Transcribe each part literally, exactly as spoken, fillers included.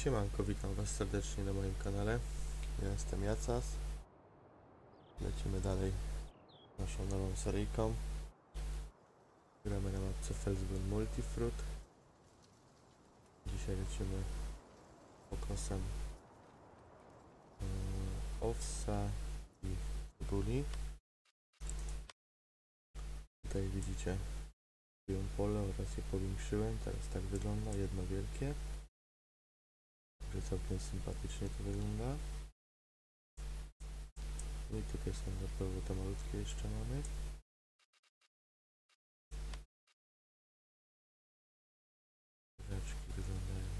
Siemanko, witam was serdecznie na moim kanale. Ja jestem Jacas. Lecimy dalej naszą nową seryjką. Gramy na mapce Felsbrunn Multifruit. Dzisiaj lecimy pokosem yy, owsa i cebuli. Tutaj widzicie moją pole oraz je powiększyłem. Teraz tak wygląda, jedno wielkie. Także całkiem sympatycznie to wygląda. I tutaj są gotowe te malutkie jeszcze mamy. Rzeczki wyglądają.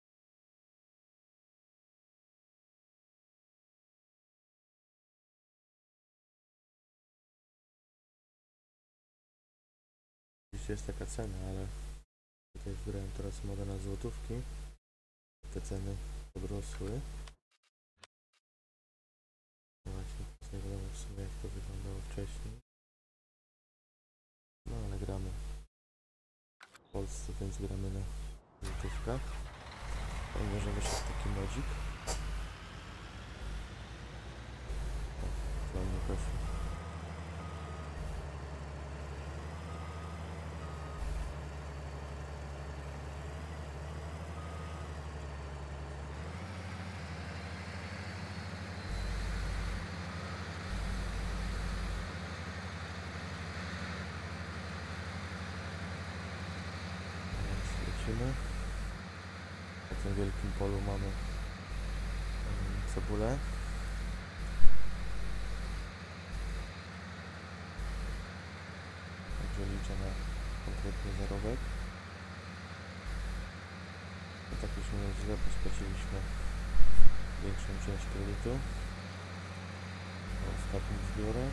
Oczywiście jest taka cena, ale tutaj wybrałem teraz modę na złotówki. Te ceny podrosły. No właśnie, nie wiadomo w sumie jak to wyglądało wcześniej. No ale gramy w Polsce, więc gramy na złotówkach. Fajnie, że wyszedł taki modzik. O, fajnie poszło. Na tym wielkim polu mamy cebulę. Także liczę na konkretny zarobek. I tak już nie jest źle, bo spłaciliśmy większą część kredytu na ostatnich zbiorach.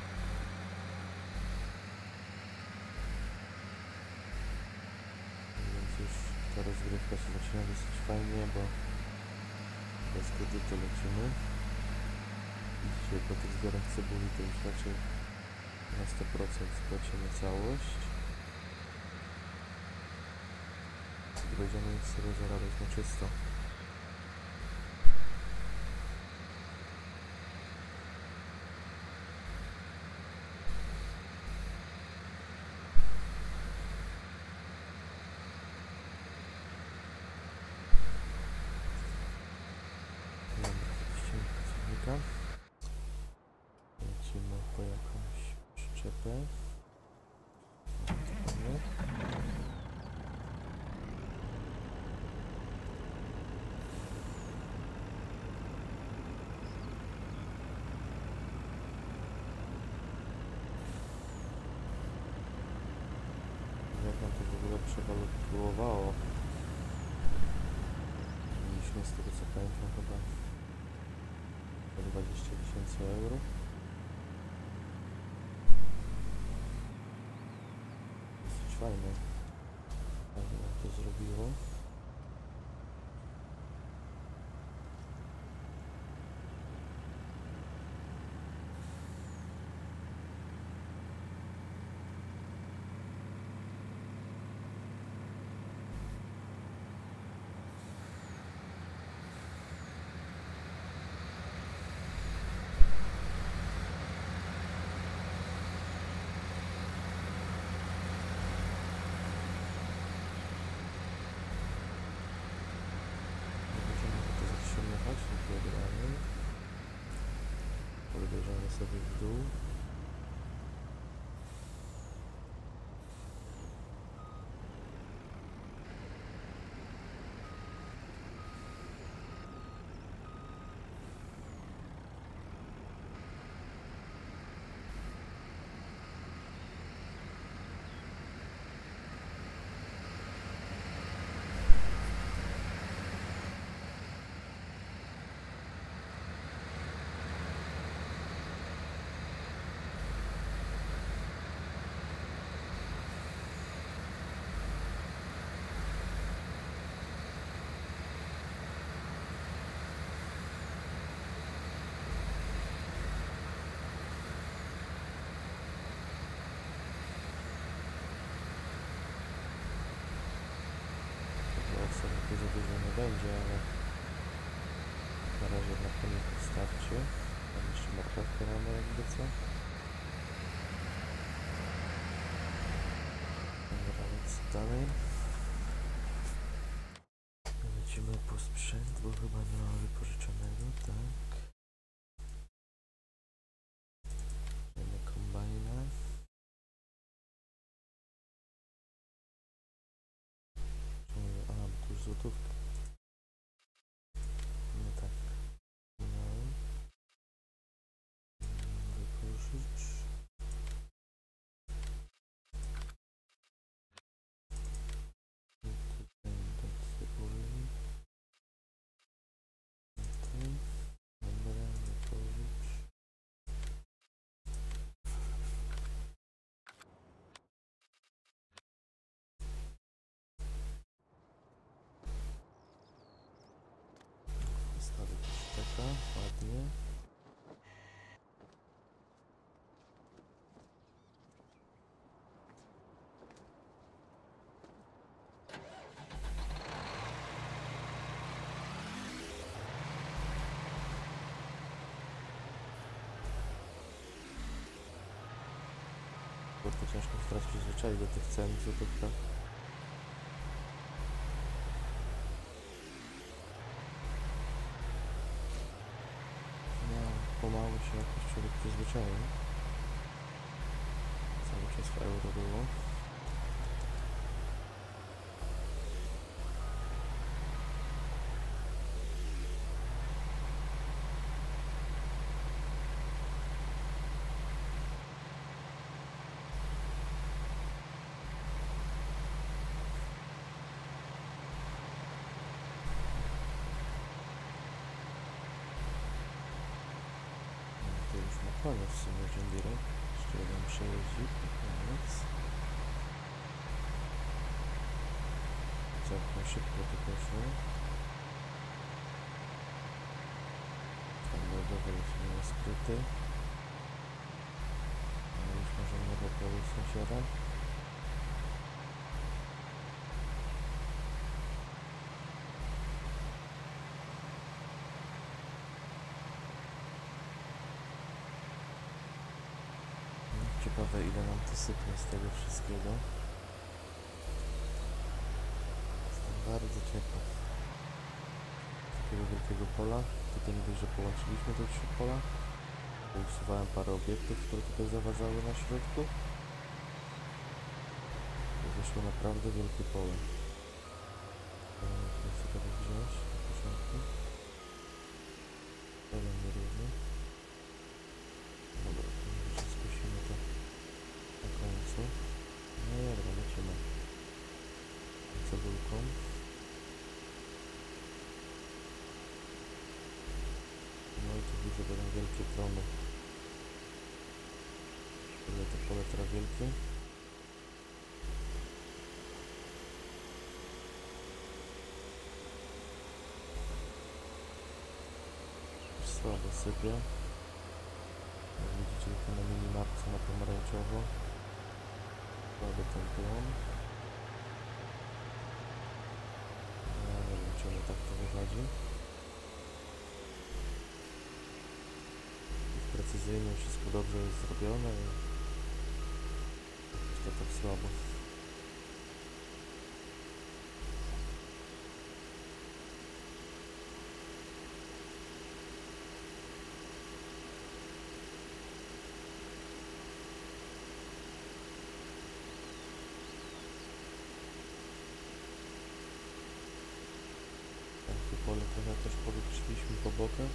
Już ta rozgrywka się zaczyna dosyć fajnie, bo bez kredytu lecimy. Dzisiaj po tych zbiorach cebuli to już raczej na sto procent spłacimy całość. I będziemy sobie zarabiać na czysto. Lecimy po jakąś przyczepę. Jak nam to w ogóle przewalutowało? Mieliśmy z tego co pamiętam chyba dwadzieścia tysięcy euro. Dosyć fajne. Fajnie nam to zrobiło. Podbierzemy sobie w dół. Za dużo nie będzie, ale na razie na koniec wystarczy. Tam jeszcze marchewkę mamy jakby co. Dobra, więc dalej. Lecimy po sprzęt, bo chyba nie mamy wypożyczonego, tak. Mamy kombajna. A, bo tu już złotówka. No tak. No. Wypożycz. Taka, ładnie. Bardzo ciężko teraz przyzwyczaić do tych cen w złotówkach. Pomału się jakoś człowiek przyzwyczaił. Cały czas w euro było. Koniec w sumie John Deere. Jeszcze jeden przejeździk na koniec. Całkiem szybko to poszło. Standardowo lecimy na skróty. Ale już możemy nowe polu sąsiada. Ciekawe, ile nam to sypnie z tego wszystkiego. Jestem bardzo ciekaw takiego wielkiego pola. Tutaj nie dość, że połączyliśmy te trzy pola. Usuwałem parę obiektów, które tutaj zawadzały na środku. I wyszło naprawdę wielkie pole. To chcę teraz wziąć na początku. Teren nierówny. Dobra, to skosimy to na końcu. No i dobra, lecimy cebulką. No i tu widzę, będą wielkie plony. Ile to pole teraz wielkie? Słabo sypie. Jak widzicie, tu na minimapce na pomarańczowo. Słaby ten plon. No, nie wiem, czemu tak to wychodzi. Precyzyjnie wszystko dobrze jest zrobione i to tak słabo. Takie pole trochę też powykrzyliśmy po bokach.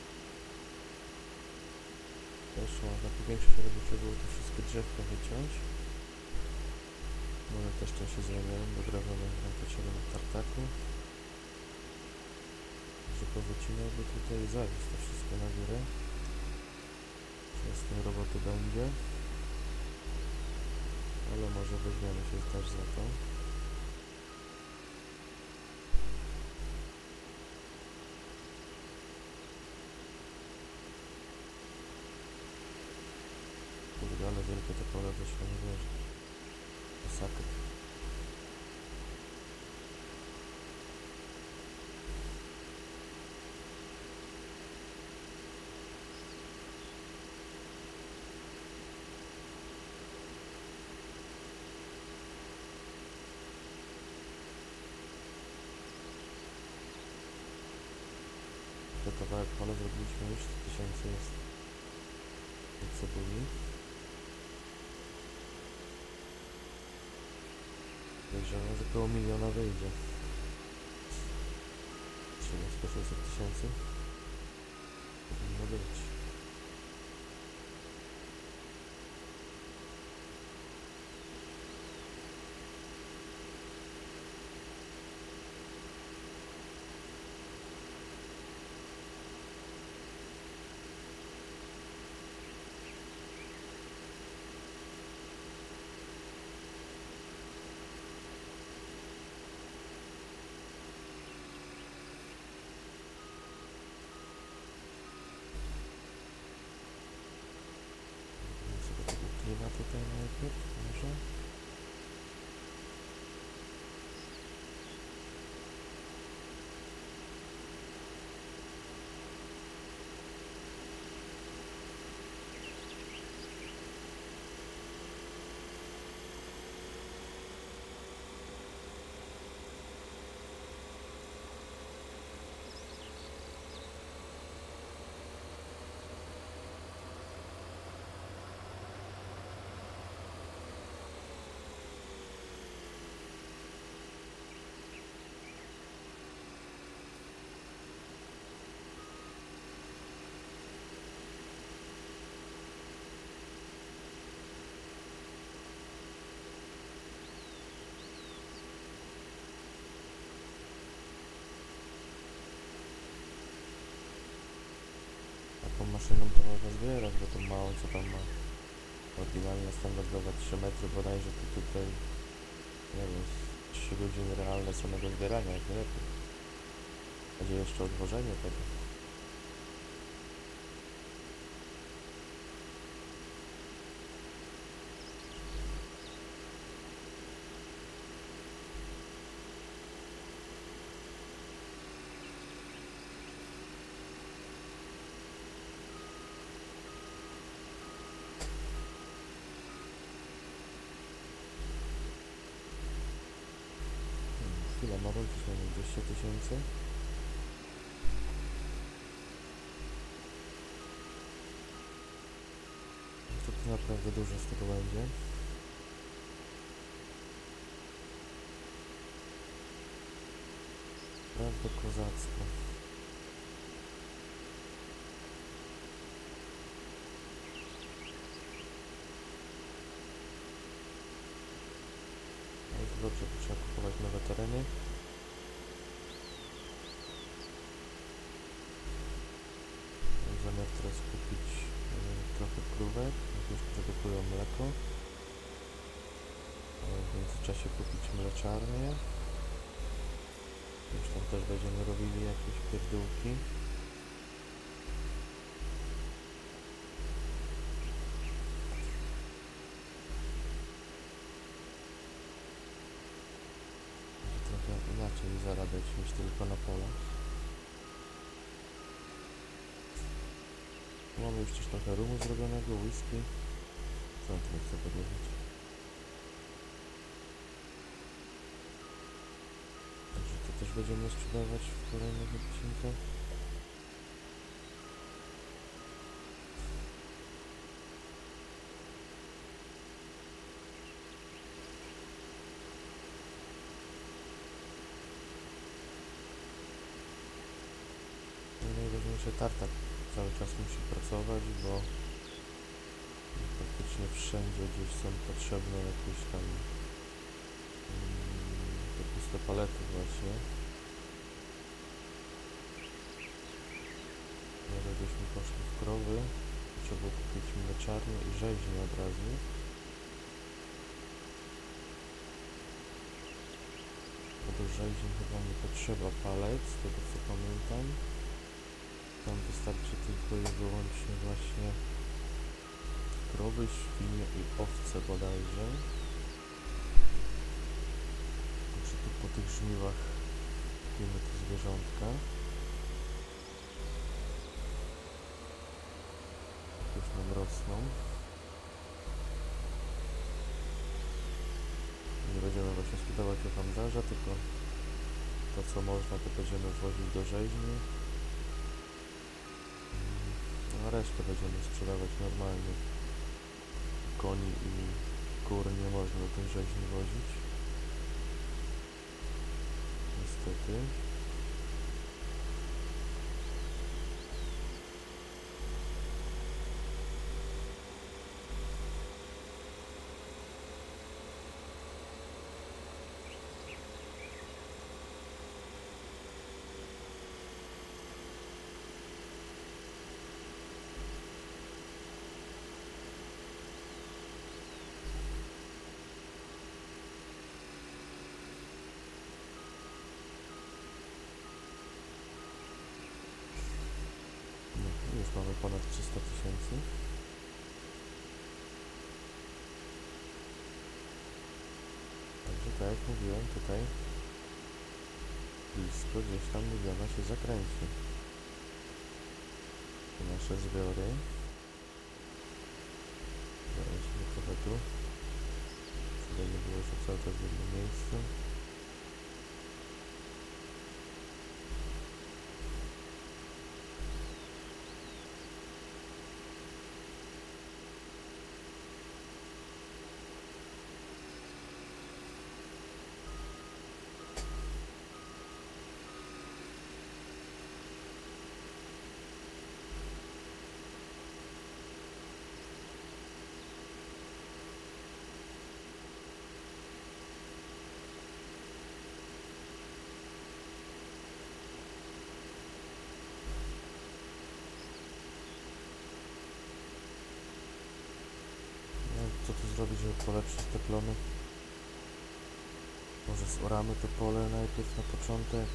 Też można powiększyć, ale by trzeba było to wszystkie drzewka wyciąć. One też to się zmieniają, bo drewno będą potrzebne na tartaku. Że powycinałby tutaj i zawiózł to wszystko na górę. Teraz tej roboty będzie. Ale może weźmiemy się też za to. Kurde, ale wielkie te pole wyszło, nie wierzę. Masakra. kawałek pola zrobiliśmy już, sto tysięcy jest od cebuli. Podejrzewam, że około miliona wyjdzie. Czyli sto sześćset tysięcy powinno być. Klina tutaj najpierw, może? Taką maszyną to można zbierać, bo to mało co tam ma. Oryginalnie standardowe trzy metry bodajże, to tutaj nie wiem, trzy godziny realne samego zbierania, jak nie lepiej. Będzie jeszcze odwożenie tego. Chwila, ma rodzić mamy dwieście tysięcy. To, to naprawdę dużo z tego będzie. Naprawdę kozacko. No i to dobrze, to trzeba kupować nowe tereny. Mam zamiar teraz kupić e, trochę krówek, jak już produkują mleko. A w międzyczasie kupić mleczarnię. Już tam też będziemy robili jakieś pierdółki. Będzie trochę inaczej zarabiać niż tylko na polach. Mamy już też trochę rumu zrobionego, whisky. Co on tu nie chce podjechać? Także to też będziemy sprzedawać w kolejnych odcinkach. No i najważniejsze, tartak cały czas musi pracować, bo praktycznie wszędzie gdzieś są potrzebne jakieś tam mm, te puste palety właśnie. Może byśmy poszli w krowy, trzeba było kupić mleczarnię i rzeźnię od razu. Bo do rzeźni chyba nie potrzeba palec, z tego co pamiętam. Tam wystarczy tylko i wyłącznie właśnie krowy, świnie i owce bodajże. Także tu po tych żniwach kupimy te zwierzątka. Już nam rosną. Nie będziemy właśnie sprzedawać do handlarza, tylko to co można to będziemy wwozić do rzeźni. a resztę będziemy sprzedawać normalnie. Koni i kur nie można do tej rzeźni wozić. Niestety. Już mamy ponad trzysta tysięcy. Także tak jak mówiłem, tutaj blisko gdzieś tam miliona się zakręci. Te nasze zbiory. Weźmy trochę tu, żeby nie było, że cały czas w jednym miejscu. Co tu zrobić, żeby polepszyć te plony? Może zoramy to pole najpierw na początek.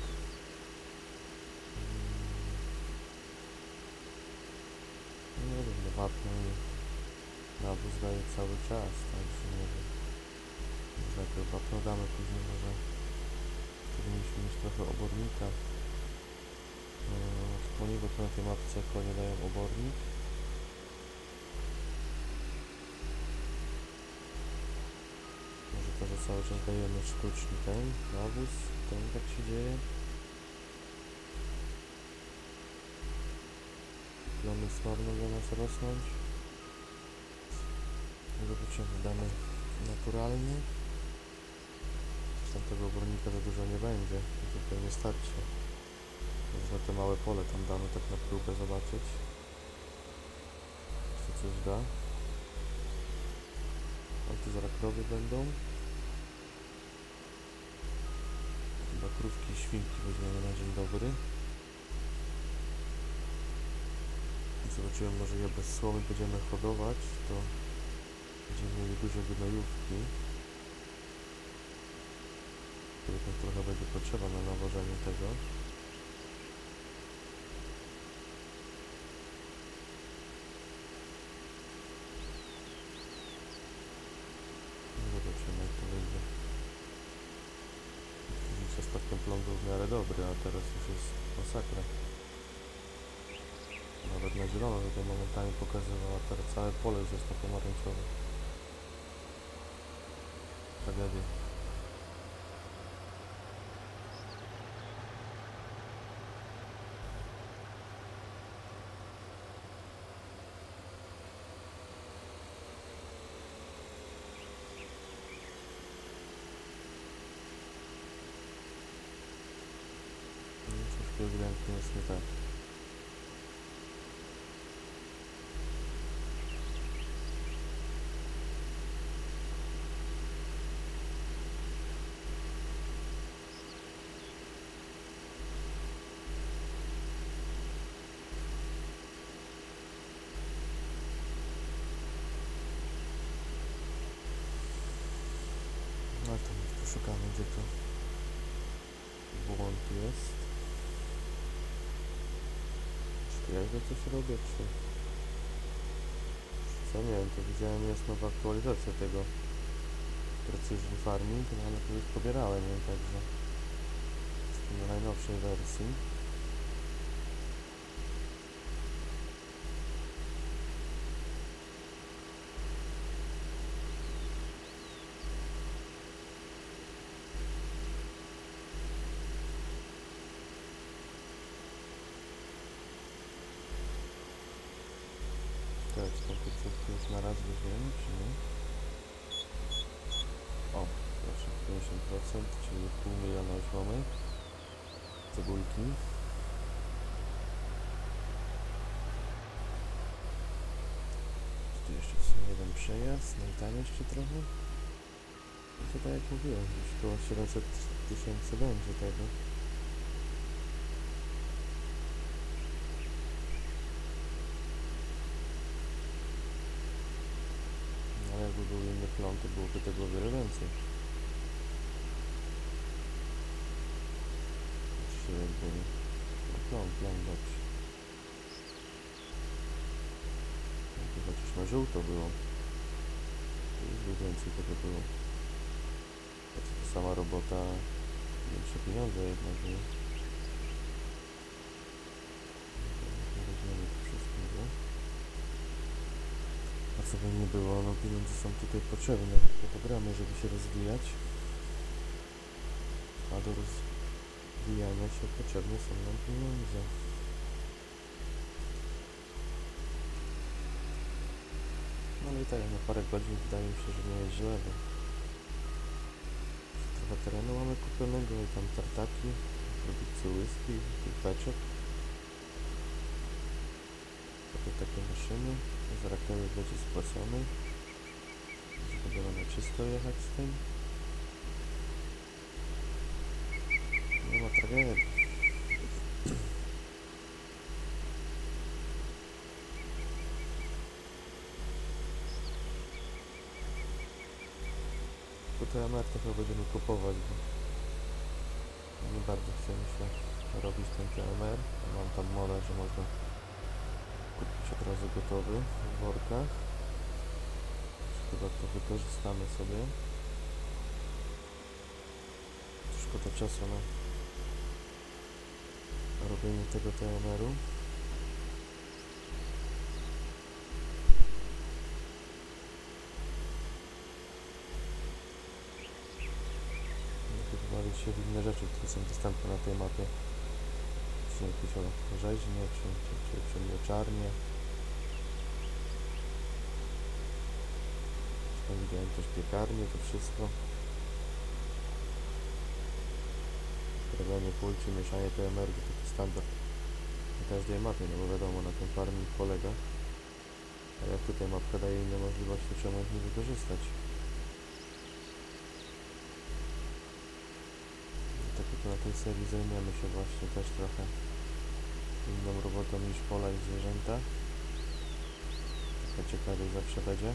Hmm. Nie wiem, no wapno i nawóz daje cały czas, także nie wiem. Może najpierw wapno damy, później może powinniśmy mieć trochę obornika. Hmm, wspomnij, bo tu na tej mapce konie dają obornik. To, że cały czas dajemy sztuczny ten nawóz, to tak się dzieje. Plony słabną zamiast rosnąć. Zobaczymy, damy naturalnie. Tam tego obornika za dużo nie będzie, tutaj nie starczy. Może te małe pole tam damy tak na próbę zobaczyć, czy coś da. A tu zaraz krowy będą. Chyba krówki i świnki weźmiemy na dzień dobry. Zobaczyłem, może je bez słomy będziemy hodować, to będziemy mieli duże gnojówki, których nam trochę będzie potrzeba na nawożenie tego. Zobaczymy, jak to wyjdzie. Ostatnio plon był w miarę dobry, a teraz już jest masakra. Nawet na zielono tutaj momentami pokazywała, teraz całe pole już jest na pomarańczowe. Tragedia. Coś ewidentnie jest nie tak. No to poszukamy, gdzie to błąd jest. Czy to jakby coś robię, czy... Co nie wiem, to widziałem, jest nowa aktualizacja tego Precision Farming, no ale to już pobierałem ją, także jestem na najnowszej wersji. końcówkę już na raz weźmiemy, czy nie? O, proszę, pięćdziesiąt procent, czyli pół miliona już mamy cebulki. Tu jeszcze w sumie jeden przejazd, no i tam jeszcze trochę. I to tak jak mówiłem, już około siedemset tysięcy będzie tego. No ale jakby był inny plon, to byłoby tego o wiele więcej. Czy jakby... No plon, plon, dobrze. Jakby chociaż na żółto było. To już by więcej tego było. To sama robota, większe pieniądze jednak, nie? Weźmiemy to wszystkiego. A co by nie było, no pieniądze są tutaj potrzebne do programu, żeby się rozwijać. A do rozwijania się potrzebne są nam pieniądze. No ale i tak na parę godzin wydaje mi się, że nie jest źle, bo trochę terenu mamy kupionego i tam tartaki, produkcję whisky, beczek. Takie takie maszyny, zaraz koniec będzie spłacony, będziemy na czysto jechać z tym. Nie ma tragedii. Tutaj T M R to chyba będziemy kupować, bo nie bardzo chce mi się robić ten T M R. Mam tam model, że można kupić od razu gotowy w workach. Chyba to wykorzystamy sobie. Szkoda czasu na robienie tego T M R-u. Bawić się w inne rzeczy, które są dostępne na tej mapie. Czy jakieś rzeźnie, czy, czy, czy, czy mleczarnie. Tam widziałem też piekarnie, to wszystko. Robienie pól czy mieszanie T M R to taki standard na każdej mapie, no bo wiadomo, na tym farming polega. A jak tutaj mapka daje inne możliwości, czemu ich nie wykorzystać? Tak jak na tej serii zajmiemy się właśnie też trochę inną robotą niż pola i zwierzęta. Taka ciekawie zawsze będzie.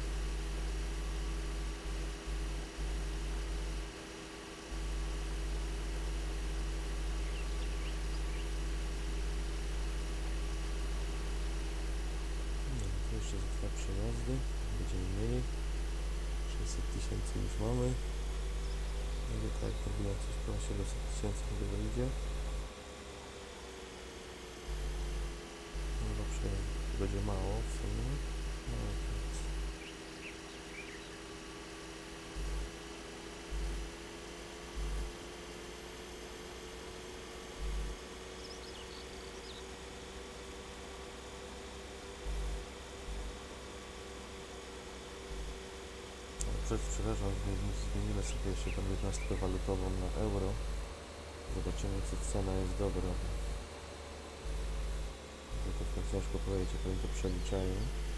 No, to jeszcze za dwa przejazdy będziemy mieli. sześćset tysięcy już mamy. Mówię tak, jak mówiłem, coś po siedemset tysięcy chyba wyjdzie. No dobrze, będzie mało w sumie. No, tak. Przed sprzedażą zmienimy sobie jeszcze tą jednostkę walutową na euro. Zobaczymy, czy cena jest dobra. To tak ciężko powiedzieć, jak oni to przeliczają.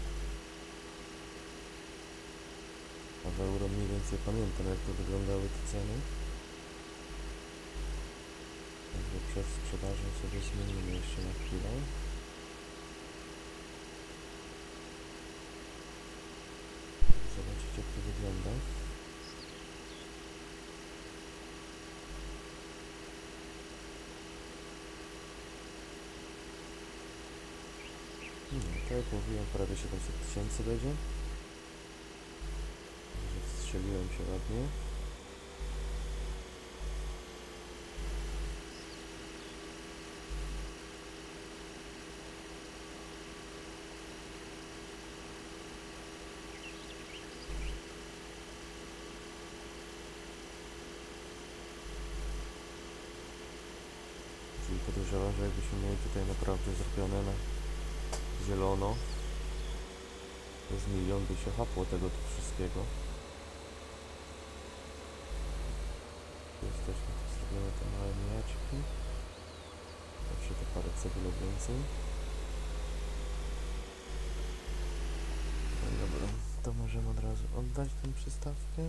A w euro mniej więcej pamiętam, jak to wyglądały te ceny. Także przed sprzedażą sobie zmienimy jeszcze na chwilę. Zobaczycie, jak to wygląda. No, tak jak mówiłem, prawie siedemset tysięcy będzie. Także wstrzeliłem się ładnie. Czyli podejrzewam, że jakbyśmy mieli tutaj naprawdę zrobione na zielono, Z milion by się chapło tego tu wszystkiego. Jesteśmy tu, zrobimy te małe mijaczki. Jeszcze to parę cebulek więcej. No dobra, to możemy od razu oddać tę przystawkę.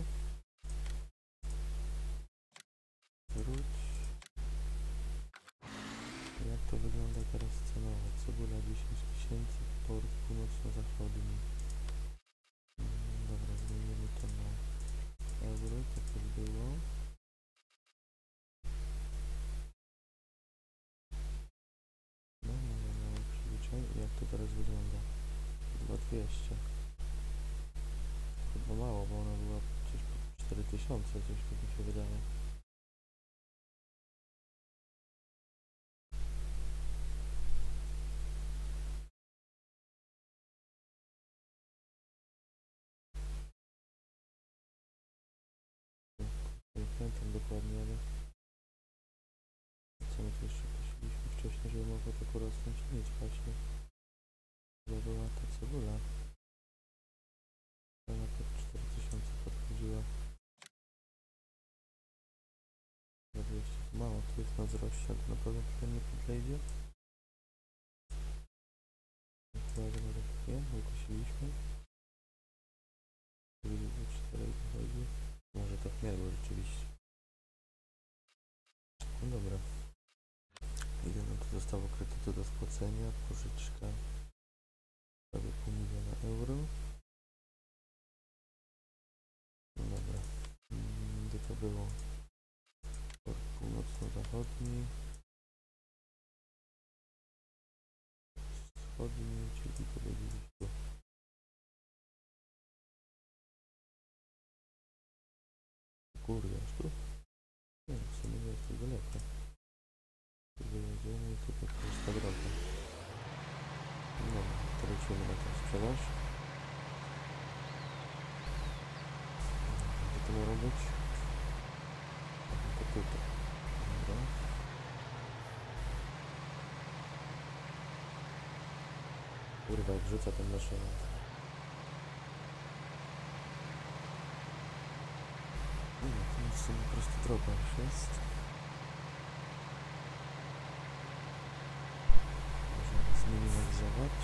Wróć. Jak to wygląda teraz cenowo? Cebula dziesięć tysięcy, port północno-zachodni. Dobra, zmienimy to na euro, tak jak było. No, no, no, no, przeliczaj. Jak to teraz wygląda? Chyba dwieście. Chyba mało, bo ona była coś po cztery tysiące, coś tak mi się wydaje. Nie pamiętam dokładnie, ale co my tu jeszcze prosiliśmy wcześniej, żeby mogło tak urosnąć? Nic właśnie. To była ta cebula. Ona pod cztery tysiące podchodziła. Za dwieście to mało, tu jest na wzroście, ale na pewno tutaj nie podlejdzie. Chyba, że może nie, wykosiliśmy. Widzę, że cztery wychodzi. Może to chmielu rzeczywiście. No dobra. Ile nam tu zostało kredytu do spłacenia? Pożyczka prawie pół miliona euro. No dobra. Gdzie to było? Port północno-zachodni. Wschodni, czyli powiedzieliśmy tu. Kurde, aż tu? Nie, w sumie nie jest to daleko. Tu wyjedziemy i tutaj jest ta droga. No, to lecimy na tę sprzedaż. Gdzie to miało być? To tutaj. Dobra. Kurwa, jak rzuca ten maszynę. No, to jest w sumie po prostu droga już jest. Możemy zminimalizować.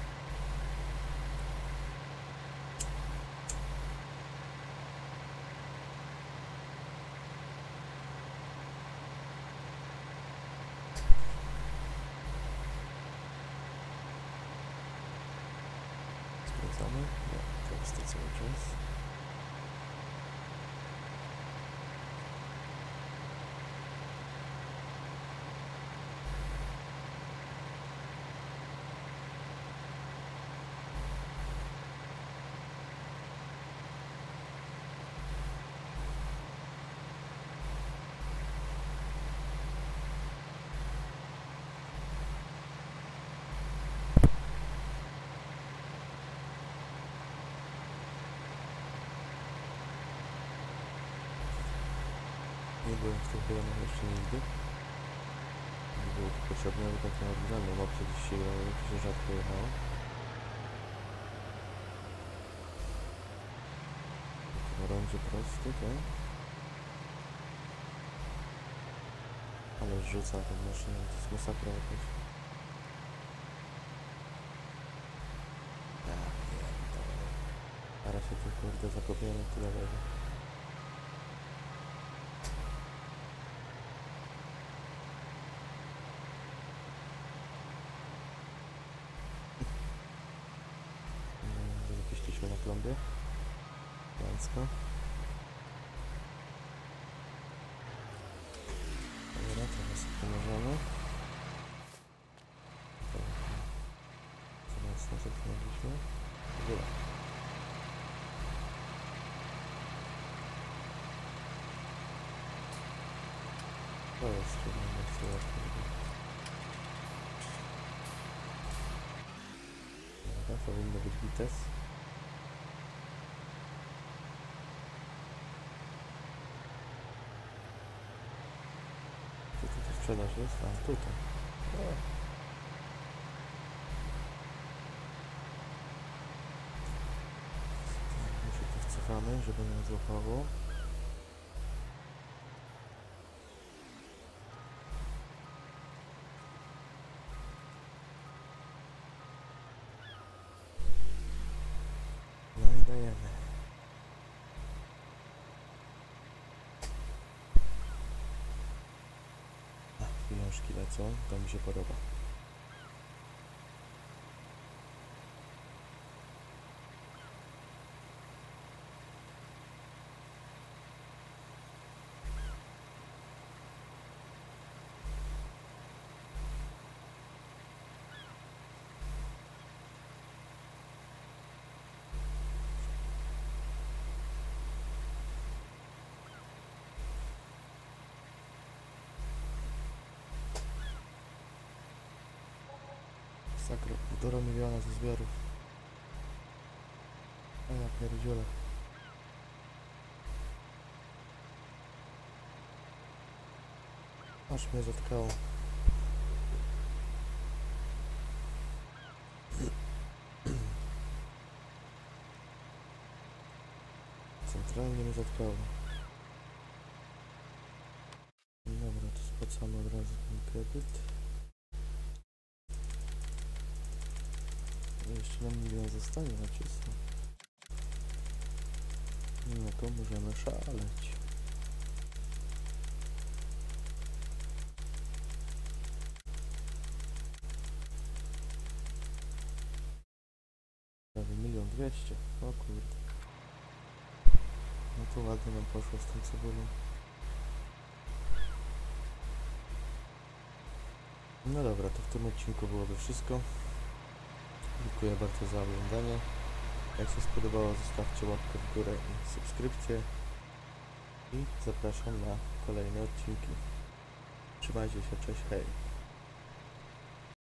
Sprawdzamy? Nie, to jest to cały czas. Nie byłem w tym rejonach jeszcze nigdy. Nie było to potrzebne, ale tak na oryginalną opcję gdzieś się grało, to się rzadko jechało. Na rondzie prosty, tak? Ale rzuca tą maszynę, to jest masakra jakaś. Ja pierdolę. Teraz się tu kurde zakopiemy, tyle leży. Wypuściliśmy na plomby. Gdańska. Dobra, teraz pomożemy. Teraz na co znaleźliśmy? Góra. To jest trudno, bo chcę łatwo. Dobra, powinno być bites. Gdzie tu ta sprzedaż jest? A, tutaj. O. Uważamy, żeby nie złapało. No i dajemy. A, pieniążki lecą, to mi się podoba. Sakra, półtora miliona ze zbiorów. A ja pierdzielę. Aż mnie zatkało. Centralnie mnie zatkało. Dobra, to spłacamy od razu ten kredyt. Jeszcze nam milion zostanie na czysto. No to możemy szaleć. Prawie milion dwieście. O kurde. No to ładnie nam poszło z tą cebulą. No dobra, to w tym odcinku byłoby wszystko. Dziękuję bardzo za oglądanie. Jak się spodobało, zostawcie łapkę w górę i subskrypcję. I zapraszam na kolejne odcinki. Trzymajcie się, cześć, hej!